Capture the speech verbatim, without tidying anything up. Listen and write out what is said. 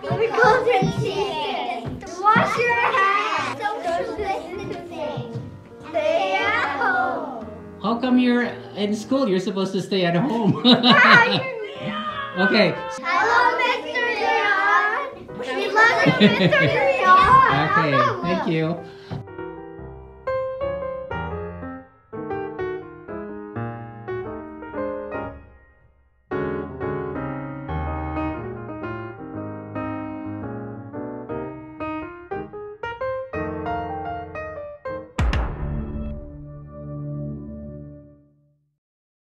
Chemicals and seasons. Wash your hands. Social distancing. Stay at home. How come you're in school? You're supposed to stay at home. Okay. Hello, Mister Leon. We love you, Mister Leon. Okay, thank you.